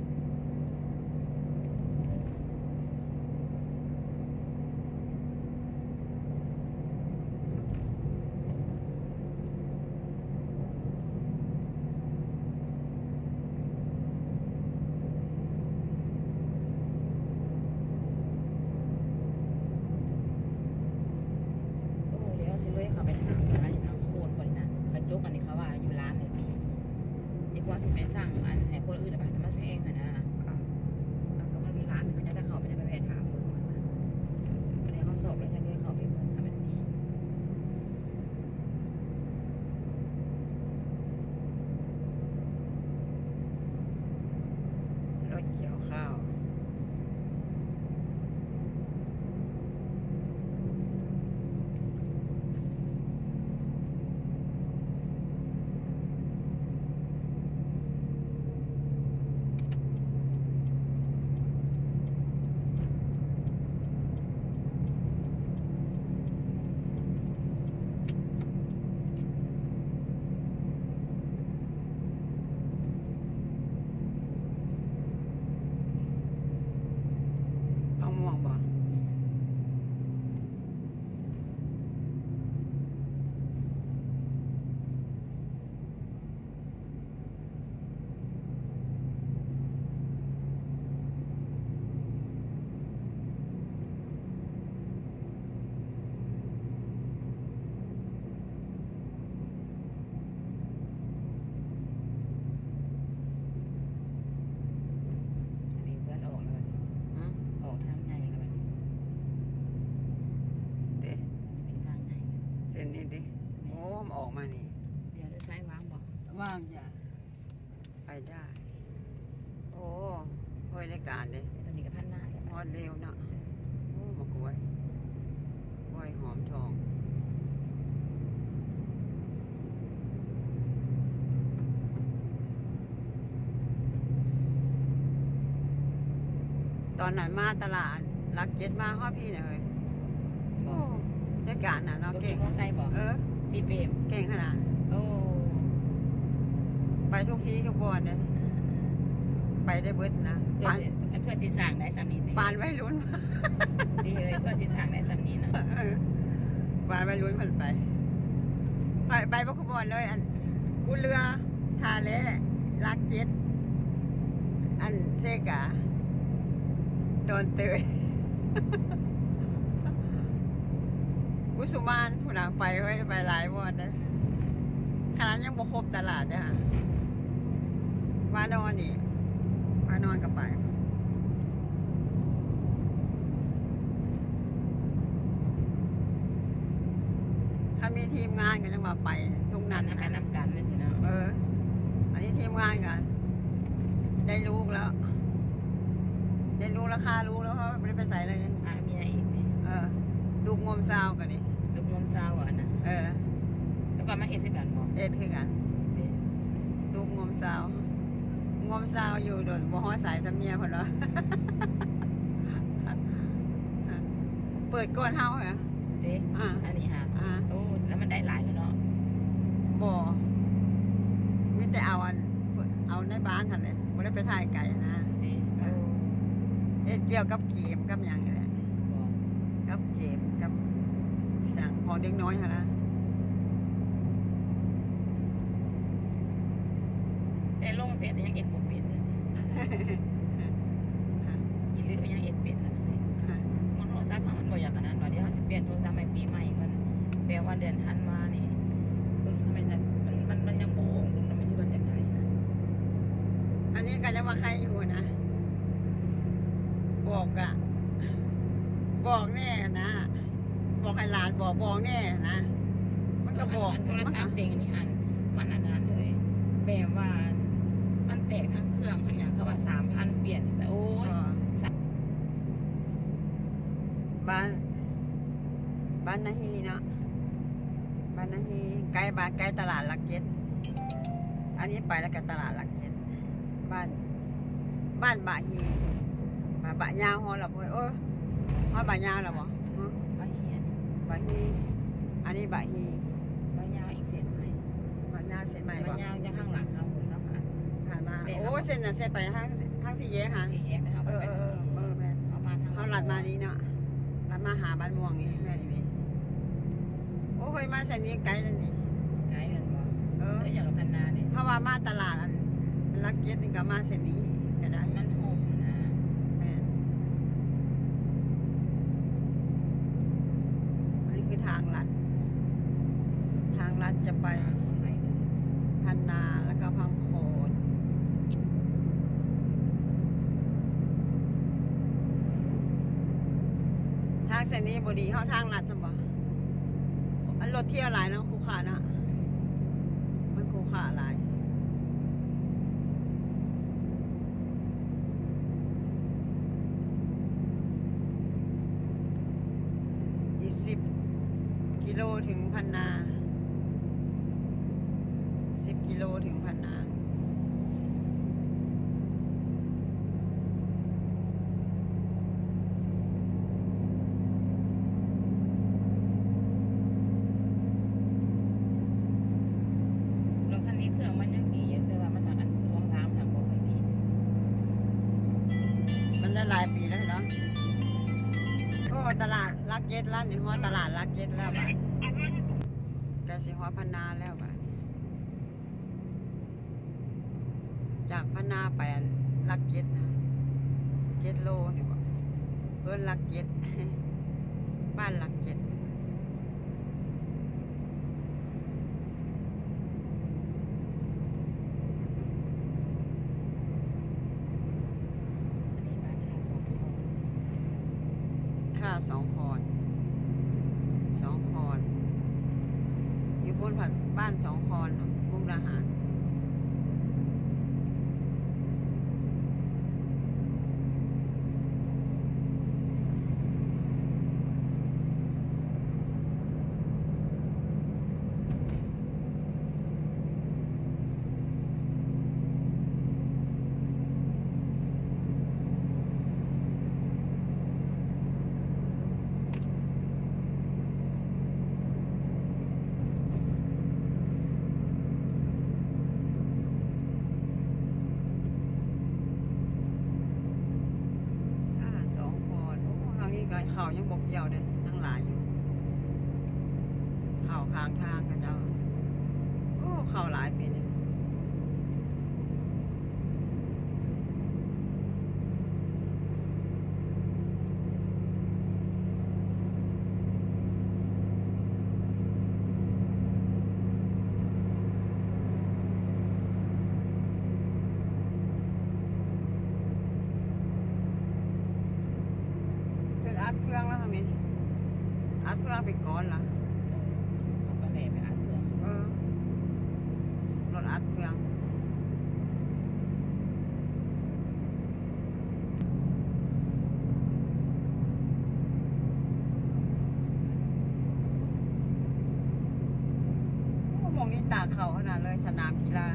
[SPEAKER 2] โอ้เดี๋ยวสิเลยเขาไปถามร้านอยู่ทางโคนคนน่ะกระจกอันนี้เขาว่าอยู่ร้านเนี่ยมีดีกว่าที่ไปสั่งอันให้คนอื่นเอาไปสมัครเองค่ะนะ
[SPEAKER 1] อ่ะ
[SPEAKER 2] แล้วก็มันมีร้านหนึงเขาจะได้เข้าไปได้ไปแวะถามเบิ่งว่าซั่นวันนี้เขาสอบแล้วจะเลยเข้าไปเบิ่งค่ะมันมี
[SPEAKER 1] รถเกี่ยวข้าวนี่ดิโอ้มนออกมานี่
[SPEAKER 2] เดี๋ยวจะใช้วางบอก
[SPEAKER 1] ว่างจ้ะไปได้ โอ้ห้วยรายการเด้
[SPEAKER 2] ตอนนี้กับพันหน้าแล้ว
[SPEAKER 1] ฮอดเร็วเนาะโอ้มะกล้วยกล้วยหอมทอง ตอนนั้นมาตลาดลักเจ็ดมาฮอดพี่เนี่ยเฮ้ย
[SPEAKER 2] บ
[SPEAKER 1] โอ้
[SPEAKER 2] อก
[SPEAKER 1] รายการน่ะเนาะ
[SPEAKER 2] รถ
[SPEAKER 1] เก่
[SPEAKER 2] ขี่
[SPEAKER 1] ง
[SPEAKER 2] มอไซค์บอก
[SPEAKER 1] เออ
[SPEAKER 2] ตีเปรม
[SPEAKER 1] เก่งขนาดนั้น
[SPEAKER 2] โอ้
[SPEAKER 1] ไปทุกที่ทุกบอนเลยไปได้เบิดนะ
[SPEAKER 2] เพื่อ
[SPEAKER 1] ปาน
[SPEAKER 2] สิเพื่อที่สั่งได้สำนีติ
[SPEAKER 1] ปานไว้ลุ้น
[SPEAKER 2] ดีเลยเพื่อที่สั่งได้สำนีนะ
[SPEAKER 1] เออปานไว้ลุ้นมันไป ไปไปพวกขบวนเลย อันกูเรือทาเละลักเจ็ด อันเซกาโดนเตย กุสุมานผู้นางไปเฮ้ยไปหลายวันเลยขนาดยังบ่ครบตลาดเลยฮะวานอนนี่วานอนก็ไปถ้ามีทีมงานก็ยังมาไปทุก
[SPEAKER 2] นั่
[SPEAKER 1] นั้น น
[SPEAKER 2] นะ
[SPEAKER 1] นะ
[SPEAKER 2] ไปนับกันเลยสิเนาะ
[SPEAKER 1] เออ อันนี้ทีมงานกัน ได้ลูกแล้ว ได้ลูกราคาลูกแล้วเพราะไม่ได้ไปใส่เลย
[SPEAKER 2] พาเมียอีกดิ
[SPEAKER 1] เออลูกงมซาวกันนี่
[SPEAKER 2] ตุกงมซาวอ่ะนะ
[SPEAKER 1] เออ
[SPEAKER 2] แล้วก็มาเอ็ดคือกันบอก
[SPEAKER 1] เอ็ดคือกัน
[SPEAKER 2] ดิ
[SPEAKER 1] ลูกงมซาวงมซาวอยู่โดนบ่ฮอสายสำเมียคนละ เปิดก้อนเฮาเหรอ
[SPEAKER 2] ดิ
[SPEAKER 1] อ่า
[SPEAKER 2] อันนี้ฮะ
[SPEAKER 1] อ่า
[SPEAKER 2] โอ้แล้วมันได้หลายอยู่เนาะ
[SPEAKER 1] บ่มีแต่เอาอันเอาในบ้านท่านเลยไม่ได้ไปถ่ายไก่นะ
[SPEAKER 2] ดิโอ้
[SPEAKER 1] เอ็ดเกี่ยวกับเกมกับอย่างนี้แหละ
[SPEAKER 2] บอก
[SPEAKER 1] กับเกมกับสั่งของเด็กน้อยค่ะนะ
[SPEAKER 2] แต่ลงเพจแต่ยังเอ็ดบ่เป็นเลยอีลือยังเอ็ดเป็นแล้วมันโทรศัพท์มันบ่อยากอันนั้นว่าเดี๋ยวเขาสิเปลี่ยนโทรศัพท์ใหม่ปีใหม่ก่อนแปลว่าเดือนธันวานี่เพิ่นเขาไม่ได้มันมันมันยังบ่โอนมันไม่ได้เบิ่นจังได๋ฮะ
[SPEAKER 1] อันนี้ก็จะมาใครอยู่นะ บอกอะบอกแน่นะ บอกให้หลานบอกบอกแน่นะ มันก็บอก
[SPEAKER 2] โทรศัพท์เต็งอันนี้อันมันอันนั้นเลยแบบว่ามันแตกทั้งเครื่องทั้งอย่างเขาว่าสามพันเปลี่ยนแต่โอ้ย
[SPEAKER 1] บ้าน บ้านนาฮีเนาะบ้านนาฮีใกล้บ้านใกล้ตลาดหลักเจ็ด อันนี้ไปแล้วก็ตลาดหลักเจ็ด บ้าน บ้านบะฮีบะบะยาวฮอลล์เพื่อนโอ้ยฮอดบะยาวเหรอบ่ฮะ
[SPEAKER 2] บะเฮียน
[SPEAKER 1] บะฮี อันนี้บะฮี
[SPEAKER 2] บะยาวอีกเส้นไหม
[SPEAKER 1] บะยาวเส้นใหม่
[SPEAKER 2] บะ
[SPEAKER 1] บ่
[SPEAKER 2] ยาวยังข้างหลังเขาผมแล้วผ่าน
[SPEAKER 1] ผ่านมา โอ้เส้นน่ะเส้นไปทางทางสี่แยกฮะ
[SPEAKER 2] สี่แยกแต่เขา
[SPEAKER 1] เอ
[SPEAKER 2] ไป
[SPEAKER 1] อ
[SPEAKER 2] ไป
[SPEAKER 1] เออ
[SPEAKER 2] สี่
[SPEAKER 1] เออแม่
[SPEAKER 2] เขามาทาง
[SPEAKER 1] เขาลัดมานี้เนาะลัดมาหาบ้านม่วงนี่แม่นี่นี่โอ้ยมาเส้นนี้ไกลแล้วนี่
[SPEAKER 2] ไกลกันบ่
[SPEAKER 1] เอ
[SPEAKER 2] เอ
[SPEAKER 1] อ
[SPEAKER 2] ออย่างกับพันนาเนี่ย
[SPEAKER 1] เพราะว่ามาตลาดอันลักเก็ตนี่ก็มาเส้นนี้ก็ได้
[SPEAKER 2] มันโหมนะ
[SPEAKER 1] แม่นอันนี้คือทางลัด ทางลัดจะไปพันนาแล้วก็พังโคนทางเส้นนี้บดีเข้าทางลัดจังบ่อันรถเที่ยวหลายเนาะคู่ขาเนาะมันคู่ขาหลายอีกสิบกิโลถึงพันนาสิบกิโลถึงพันนาหลายปีแล้วเนาะโอ้ตลาดลักเจ็ดร้านนี่ฮอตลาดลักเจ็ดแล้วบ่ะแกสิฮอพันนาแล้วบ่ะจากพันนาไปลักเจ็ดนะเจ็ดโลนี่บ่เพิ่นลักเจ็ด บ้านลักเจ็ดท่าสองคอนสองคอนพูนผ่านบ้านสองคอนน่ะมุกดาหารเขายังบกเกี่ยวเลยยังหลายอยู่เข่าข้างทางก็จะโอ้เข่าหลายปีเนี่ยอัดเครื่องแล้วทำไงอัดเครื่องไปก่อนล่ะ
[SPEAKER 2] เขาก็เลยไปอัดเครื่อง
[SPEAKER 1] เออรถอัดเครื่องโอ้มองนี่ตาเขาขนาดเลยสนามกีฬา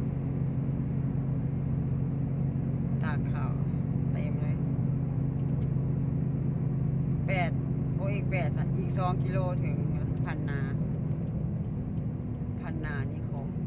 [SPEAKER 1] ตาเขาเต็มเลยแปดโอ้อีกแปดอีกสองกิโลถึงพันนาพันนานี่คง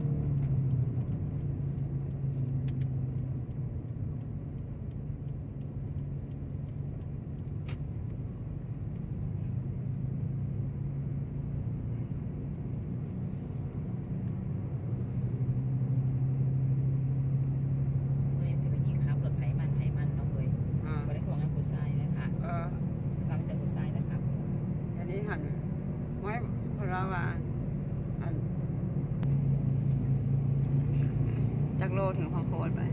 [SPEAKER 2] สมมติเนี่ยจะไปยิงขับรถไถมันไถมันเนาะเฮ้ย
[SPEAKER 1] อ่า
[SPEAKER 2] ไม่ได้ห่วงงานผู้ชายเลยค่ะ
[SPEAKER 1] เออ
[SPEAKER 2] เราจะผู้ชายนะครับ
[SPEAKER 1] อันนี้หันไว้เพราะว่าอันจากโลถึงพังโคนไป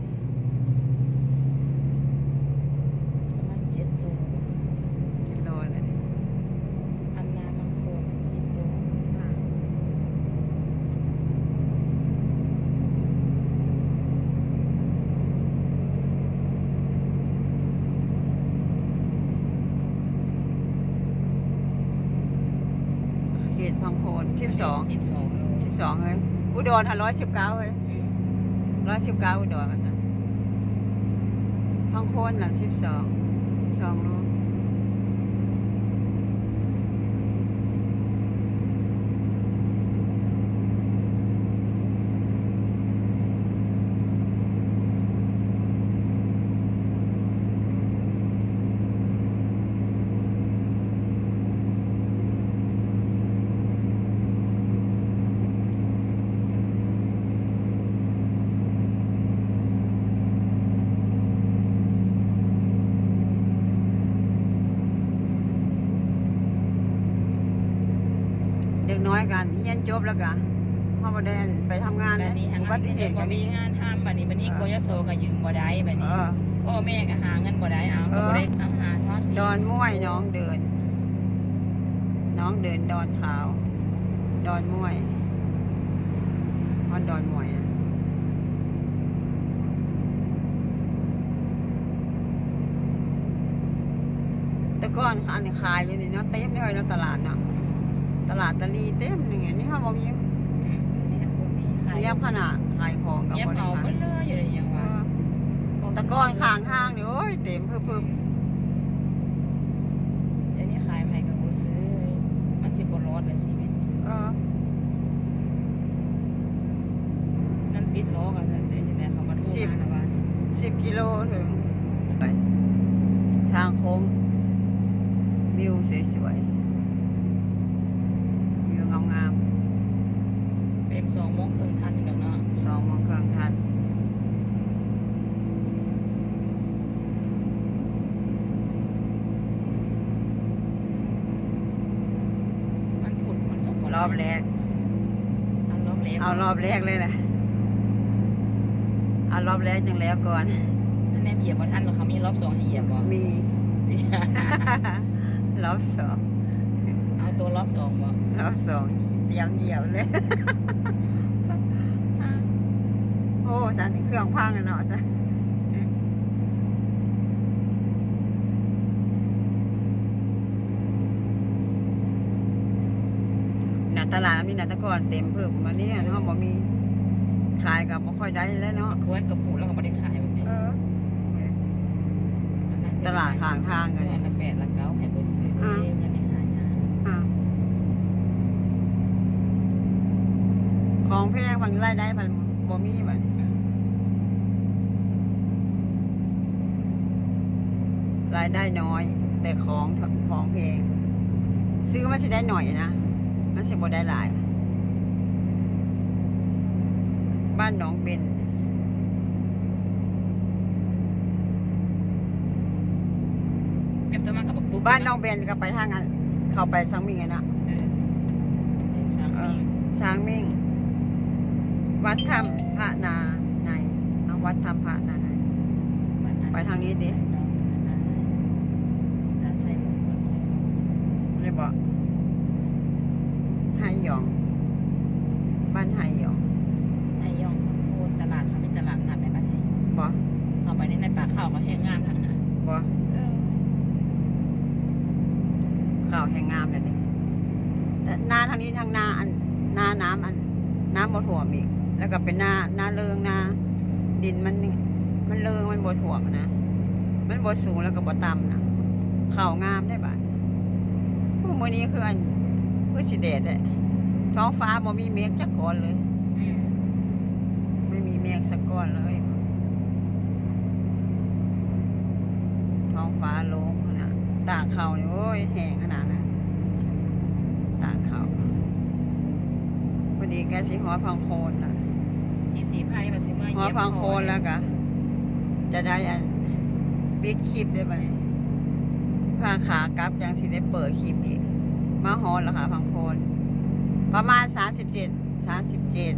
[SPEAKER 2] ประมาณเจ็ดโล
[SPEAKER 1] กิโลเลยดิ
[SPEAKER 2] พันนาบางคนสิบโล
[SPEAKER 1] อ่าเขตพังโคนสิบสอง
[SPEAKER 2] สิบสองโล
[SPEAKER 1] สิบสองเฮ้ยอุดรหันร้อยสิบเก้าเฮ้ย
[SPEAKER 2] อืม
[SPEAKER 1] ร้อยสิบเก้าอุดรมาสั่นพังโคนหลังสิบสองสิบสองโลเด็กน้อยกันเรียนจบแล้วกันพ่อมาเดินไปทำงาน
[SPEAKER 2] บั
[SPEAKER 1] เล
[SPEAKER 2] ด
[SPEAKER 1] ย
[SPEAKER 2] นี้ทาง
[SPEAKER 1] อุ
[SPEAKER 2] งา
[SPEAKER 1] บั
[SPEAKER 2] น
[SPEAKER 1] ติเห
[SPEAKER 2] เด็ก
[SPEAKER 1] ตุ
[SPEAKER 2] บ่
[SPEAKER 1] ก็มี
[SPEAKER 2] มีงานทำบัดนี้บัดนี้กยศก็ยืมบ่ได้บัด
[SPEAKER 1] เอ
[SPEAKER 2] นี้
[SPEAKER 1] อ
[SPEAKER 2] พ่อแม่ก็หาเงินบ่ได้เอาก็บ่ได้เอาหาทอด
[SPEAKER 1] ดอนม้วยน้องเดิน น้องเดินดอนขาว ดอนม้วยวันดอนม้วยอะแต่ก่อนอันนี้ขายอยู่นี่เนาะเต็มเลยเนาะตลาดเนาะตลาดตะลีเต็มหนึ่งนี่ค่ะบ่มี
[SPEAKER 2] อืมเนี่ยบ่มีขาย
[SPEAKER 1] เรียบขนาดขายของกับ
[SPEAKER 2] เงียบ
[SPEAKER 1] บ่ได้
[SPEAKER 2] เอา
[SPEAKER 1] ขา
[SPEAKER 2] เบิ
[SPEAKER 1] ย
[SPEAKER 2] ดเลยอยู่เลยยัง
[SPEAKER 1] เอ
[SPEAKER 2] ว่า
[SPEAKER 1] อแต่ก่อนข้างทางนี่โอ้ยเต็มเพิ่ม
[SPEAKER 2] เดี๋ยวนี้ขายไผก็บ่ซื้อมันสิบ่รอดเลยชีวิตนี่
[SPEAKER 1] ๆเออ
[SPEAKER 2] นั่นติดล้อกันนั่นแต่จังได๋เขาก็โทรมาแล้วว่า
[SPEAKER 1] สิบกิโลถึงไปทางโค้งวิวสวยๆวิวงาม
[SPEAKER 2] เป็นสองโมงครึ่งทันอยู่แล้วเนาะ
[SPEAKER 1] ๆสองโมงครึ่งทัน
[SPEAKER 2] มันพูดคนจัง
[SPEAKER 1] รอบแรก
[SPEAKER 2] อันรอบแรก
[SPEAKER 1] เอารอบแรกเลยแหละเอารอบแรกจังแล้วก่อน
[SPEAKER 2] ท่านแนบเหยียบบ่ทันหรอกเขามีรอบสองให้เหยียบบ่
[SPEAKER 1] มี รอบสอง
[SPEAKER 2] เอาตัวรอบสองบ่
[SPEAKER 1] รอบสองอีกเตรียมเหยียบเลย โอ้สันเครื่องพังเนาะซะน่ะตลาดนี่น่ะแตะก่อนเต็มเพิ่มมานี่เนาะบ่มีขายก็บ่ค่อยได้แล้วเนาะ
[SPEAKER 2] ควรกับปูแล้วก็ไม่ได้ขายแบบนี้
[SPEAKER 1] เออ ตลาดข้างทางกัน
[SPEAKER 2] เงินละแปดละเก้าให้ไปซื้อเองเงินในหายา
[SPEAKER 1] อ่าของแพงพันรายได้พันบ่มีบัดรายได้น้อย แต่ของของแพงซื้อมันสิได้หน่อยนะมันสิบ่ได้หลาย บ้านหนองเบน
[SPEAKER 2] เก็บตัวมากับบักตุ๊ก
[SPEAKER 1] บ้านหนองเบนก็ไปทางอันเข้าไปสังมิงอะนะ
[SPEAKER 2] เออในสาม
[SPEAKER 1] เอ
[SPEAKER 2] ปี
[SPEAKER 1] อสังมิง วัดธรรมพระนาในเอาวัดธรรมพระนาในไปทางนี้ดิ
[SPEAKER 2] ตาใช้มงคลใช้
[SPEAKER 1] เลยบอกไฮหยอง บ้านไฮหยอง
[SPEAKER 2] ไอ้ย่องข้าวโพดตลาดเขาเป็นตลาดนัดในบ้านไอ้ย่อง
[SPEAKER 1] บอก
[SPEAKER 2] เข้าไปในในป่าข้าวเขาแห้งงามทางนั้น
[SPEAKER 1] บอก
[SPEAKER 2] เออ
[SPEAKER 1] ข่าวแห่งงามเลยดิแต่นาทางนี้ทางนาอันนาน้ำอันน้ำบ่ถ่วมอีก แล้วก็เป็นนานาเริงนา ดินมันมันเริงมันบ่ถ่วมนะ มันบ่สูงแล้วก็บ่ต่ำนะข่าวงามได้บ่ะพวกมื้อนี้คืออันคือสิแดดแหละท้องฟ้าบ่มีเมฆจักก้อนเลย
[SPEAKER 2] อืม
[SPEAKER 1] ไม่มีเมฆสักก้อนเลย ท้องฟ้าโล่งขนาดตากเขาเนี่ยโอ้ยแห้งขนาดนั้นตากเขาพอดีแกสิหอพังโคนละ
[SPEAKER 2] ยี่สีไพ่มาซื้อเมื่อ
[SPEAKER 1] หอพังโคนแล้วก็จะได้อันปิดคลิปได้ไหมพาขากลับยังสิได้เปิดคลิปอีก มาหอนแล้วค่ะพังโคนประมาณสามสิบเจ็ดสามสิบเจ็ด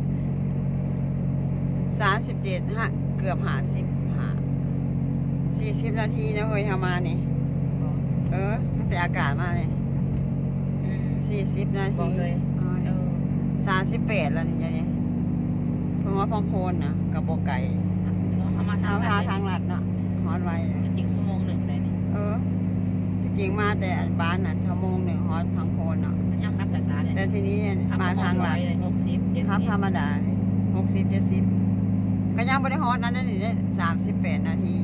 [SPEAKER 1] สามสิบเจ็ดฮะเกือบห้าสิบห้าสี่สิบนาทีนะเฮ้ยทำมานี่ เออตั้งแต่อากาศมาเนี่ย
[SPEAKER 2] อืม
[SPEAKER 1] สี่สิบนา
[SPEAKER 2] บอ
[SPEAKER 1] ที
[SPEAKER 2] กเลยเออ
[SPEAKER 1] สามสิบแปดแล้วนี่ยเนี่ยเพราะว่าพังโคนนะกับโบไก่
[SPEAKER 2] เนาะเอามา
[SPEAKER 1] เอา
[SPEAKER 2] ทาง
[SPEAKER 1] พาทางลัดเนาะฮอดไว้อะ
[SPEAKER 2] จริงชั่วโมงหนึ่งได้นี่
[SPEAKER 1] เออจริงๆมาแต่อันบ้านน่ะชั่วโมงหนึ่งฮอดพังโคนเนาะ
[SPEAKER 2] มันยังขับสายๆเลย
[SPEAKER 1] แต่ทีนี้
[SPEAKER 2] ขับ
[SPEAKER 1] มาทางลัด
[SPEAKER 2] เลยหกสิบเจ็ด
[SPEAKER 1] ครับ
[SPEAKER 2] สิบ
[SPEAKER 1] ธรรมดาหกสิบเจ็ดสิบก็ยังไม่ได้ฮอดนั้นนั่นนี่ได้สามสิบแปดนาที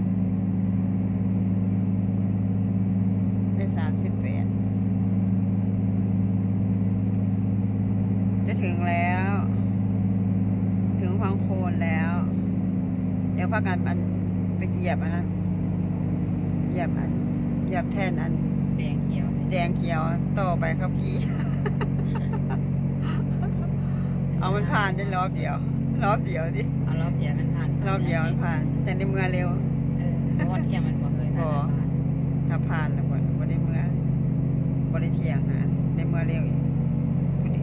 [SPEAKER 1] ได้สามสิบแปดจะถึงแล้ว ถึงพังโคนแล้ว เดี๋ยวพักกันมันไปเหยียบอันนั้นเหยียบอันเหยียบแท่นอัน
[SPEAKER 2] แดงเขียว
[SPEAKER 1] แดงเขียวต่อไปครับพี่ เอามันผ่านได้รอบเดียว รอบเดียวดิ
[SPEAKER 2] เอารอบเดียวมันผ่าน
[SPEAKER 1] รอบเดียวมันผ่าน แต่ในเมื่อเร็ว
[SPEAKER 2] เออเพราะว่าเที่ยงมันบอกเลย
[SPEAKER 1] พอ ถ้าผ่านแล้วบ่บ่ได้เมื่อบ่ได้เที่ยงนะได้เมื่อเร็วอีกพอดี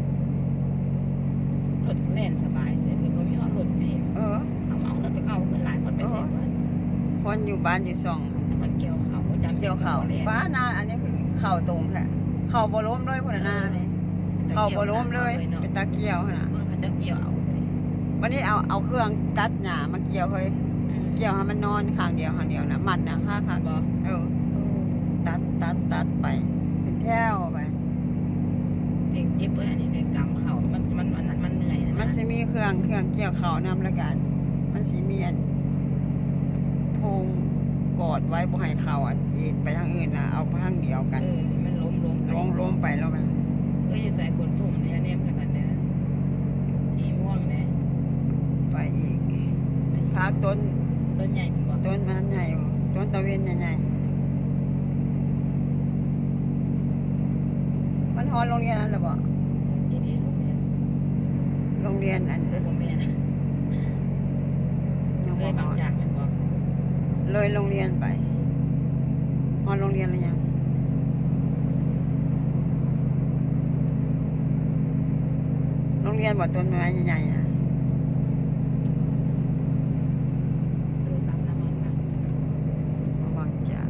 [SPEAKER 2] รถเล่นสบายเสียคือผมมีรถเบรก
[SPEAKER 1] เออ
[SPEAKER 2] เอาเอารถตะเข้าขึ้นหลายคนไปเสียเพื่อน
[SPEAKER 1] คนอยู่บ้านอยู่สอง
[SPEAKER 2] คนเกี่ยวเขาจำ
[SPEAKER 1] เกี่ยวเข่าบ้านนาอันนี้คือเข่าตรงแท้เข่าบ่ล้มเลยพุ่นน่ะหน้านี่เข่าบ่ล้มเลยเป็นตะเกียวหั่นน่ะ
[SPEAKER 2] เมื่อเขาจะเกี่ยวเอา
[SPEAKER 1] วันนี้เอาเอาเครื่องตัดหญ้ามาเกี่ยวเฮ้ยเกี่ยวให้มันนอนข้างเดียวข้างเดียวนะมันนะค่ะค่ะ
[SPEAKER 2] บอก
[SPEAKER 1] เออตัดตัดตัดไปเป็นแถวไป
[SPEAKER 2] เด็กจิ๊บเลยอันนี้เด็กกำเขามันมันมันมันเหนื่อยนะ
[SPEAKER 1] มันจะมีเครื่องเครื่องเกี่ยวเขานำละกัน มันสีเมียนพงกอดไว้บ่ให้เขาอันอีกไปทางอื่นนะเอาไปทางเดียวกัน
[SPEAKER 2] เออมันล้มล้ม
[SPEAKER 1] ลงล้มไปแล้วมัน
[SPEAKER 2] เอออยู่ใส่ขนสุ่มเนี่ยเนี่ยสักกันเด้อสีม่วงเนี่ย
[SPEAKER 1] ไปอีกพักต้น
[SPEAKER 2] ต้นใหญ่เป็นบ่
[SPEAKER 1] ต้นมันใหญ่ต้นตะเวนใหญ่ๆมันฮอนโรงเรียนนั่นหรือเปล่า
[SPEAKER 2] ที่ดีลูกเนี่ย
[SPEAKER 1] โรงเรียนอัน
[SPEAKER 2] เลยบ่แม่น
[SPEAKER 1] ยัง
[SPEAKER 2] เล
[SPEAKER 1] บ่
[SPEAKER 2] ย
[SPEAKER 1] ฮ
[SPEAKER 2] บาง
[SPEAKER 1] อด
[SPEAKER 2] จากเป็นบ่
[SPEAKER 1] เลยโรงเรียนไปฮอนโรงเรียนหรือยังโรงเรียนบ่ต้นไม้ใหญ่ๆนะ
[SPEAKER 2] เออตามน้ำมันบางจาก
[SPEAKER 1] ระวังจาก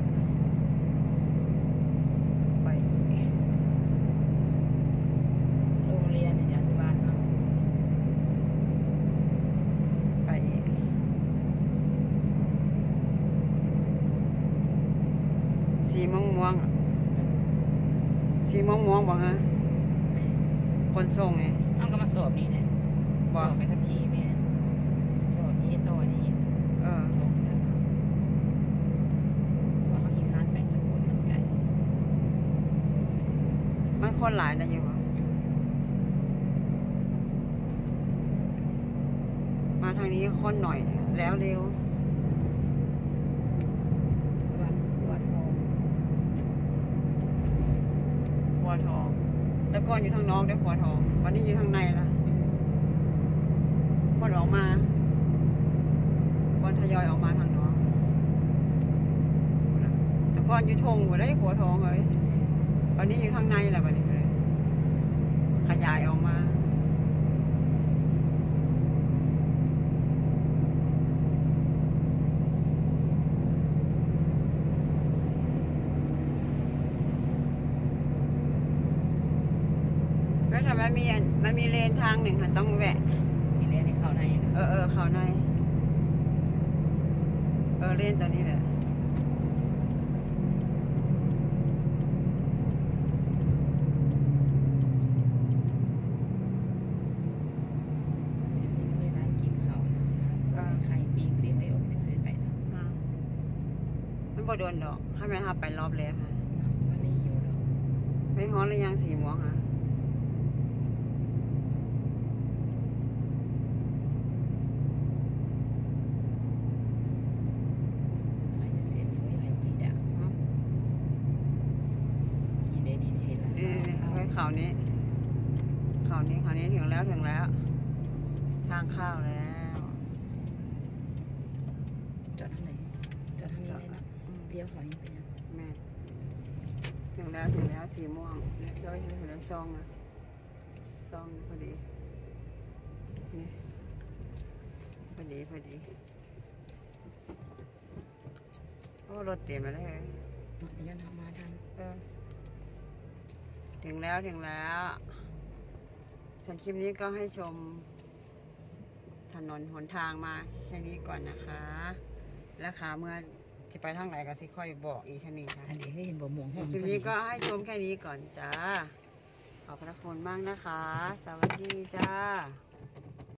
[SPEAKER 1] ไปอีก
[SPEAKER 2] โรงเรียน
[SPEAKER 1] สีม่วงม่วงๆสีม่วงม่วงๆบอกฮะคนส่งไง
[SPEAKER 2] เอาก็มาสอบนี่เนี่ยสอบไปขับขี่แม่สอบนี้ต่อนี้
[SPEAKER 1] เออ
[SPEAKER 2] สองเดือนว่าเขาขี่คานไปสกุลมันไกล
[SPEAKER 1] มันคนหลายนะอยู่บ่มาทางนี้คนหน่อยแล้วเร็ว
[SPEAKER 2] วันขวดทอง
[SPEAKER 1] ขัวทอง แต่ก่อนอยู่ทางนอกได้ขัวทอง วันนี้อยู่ทางในละคนออกมาคนทยอยออกมาทางนอกแต่ก่อนอยู่ทงบ่ได้ขัวทองเลยวันนี้อยู่ทางในแหละวันนี้เลยขยายออกมาแล้วทำไมมีอันมันมีเลนทางหนึ่งค่ะต้องแวะ
[SPEAKER 2] นี่เรียนในเขาใน
[SPEAKER 1] เออเออเขาใน เออเล่นตัวนี้แหละ
[SPEAKER 2] นี่ก็มีร้านกินเขานะใครปีกเรียกให้ออกไปซื้อไปนะ
[SPEAKER 1] อ่ามันบ่โดนดอกข้าแม่ทับไปรอบแล้วค่ะ
[SPEAKER 2] วันนี้อยู่หรอ
[SPEAKER 1] ไม่ฮ้อนหรือยังสีม่วงค่ะ
[SPEAKER 2] ไม่จะเสียนี่ไม่ไหวจีดา
[SPEAKER 1] อืม
[SPEAKER 2] นี่ได้ดีเห็นแล้ว
[SPEAKER 1] นี่นี่เฮ้ยเขานี้เขานี้เขานี้ถึงแล้วถึงแล้ว ทางเข้าวแล้ว
[SPEAKER 2] จอดทางไหนจอดทางนี้เลยนะ
[SPEAKER 1] อืม
[SPEAKER 2] เลี้ยวเขานี่ไปนะ
[SPEAKER 1] แม่ถึงแล้วถึงแล้วสีม่วงเนี่ยเดี๋ยวถึงแล้วซองนะซองพอดีนี่พอดีพอดีโอ้รถเต็มแล้วเลย
[SPEAKER 2] เนาะย้อนทางมาทัน
[SPEAKER 1] เออถึงแล้วถึงแล้วฉันคลิปนี้ก็ให้ชม ถนนหนทางมาแค่นี้ก่อนนะคะแล้วขาเมื่อจะไปทางไหนก็สิค่อยบอกอีกแค่นี้ค่ะ
[SPEAKER 2] อันนี้ให้เห็นบ่หมวง
[SPEAKER 1] ส่วนคลิปนี้ก็ให้ชมแค่นี้ก่อนจ้า ขอบพระคุณมากนะคะ สวัสดีจ้า